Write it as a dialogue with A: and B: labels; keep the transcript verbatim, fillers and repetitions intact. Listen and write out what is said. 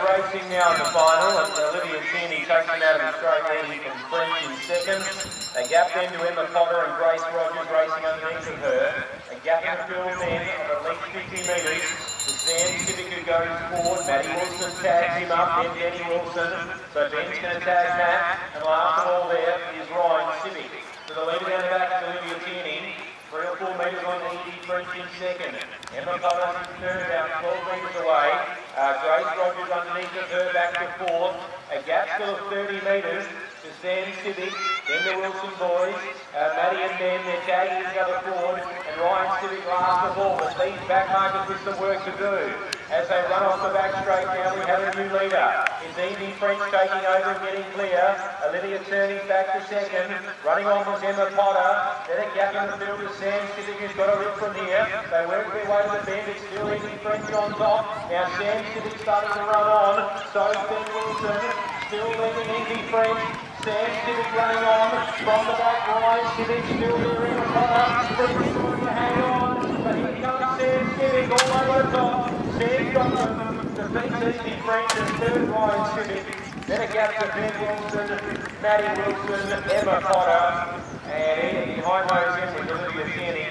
A: racing now in the final, and Olivia Tierney takes him out of the straight lead from French in second. A gap then to Emma Potter and Grace Rogers racing underneath of her. A gap in the field then of at least fifty metres. The Sam Civic who goes forward. Matty Wilson tags him up, then Denny Wilson. So Ben's going to tag Matt, and last of all there is Ryan Civic. So the leader down the back is Olivia Tierney. Three or four metres on Edie French in second. Emma Potter in third, about twelve metres away. Uh, Grace Rogers underneath of her back to fourth. A gap still of thirty metres to Sam Civic. Then the Wilson boys. Uh, Maddie and Ben, they're tagging each other forward. And Ryan Civic last of all. But these back markers with some work to do. As they run off the back straight now, we have a new leader. It's Edie French taking over and getting clear. Olivia turning back to second. Running on was Emma Potter. Then a gap in the field to Sam Civic, who's got a rip from here. They work their way to the bend. It's still Edie French on top. Now Sam Civic starting to run on. So Ben Wilson still leading Edie French. Sam Civic running on from the back. Ryan Civic still there. Emma Potter. French trying to hang on. But here comes Sam Civic all over the top. Sam got them. Defeats Edie French and third Ryan Civic. Then a gap to Ben Wilson, Matty Wilson, Emma Potter, and behind those in with Olivia Tierney.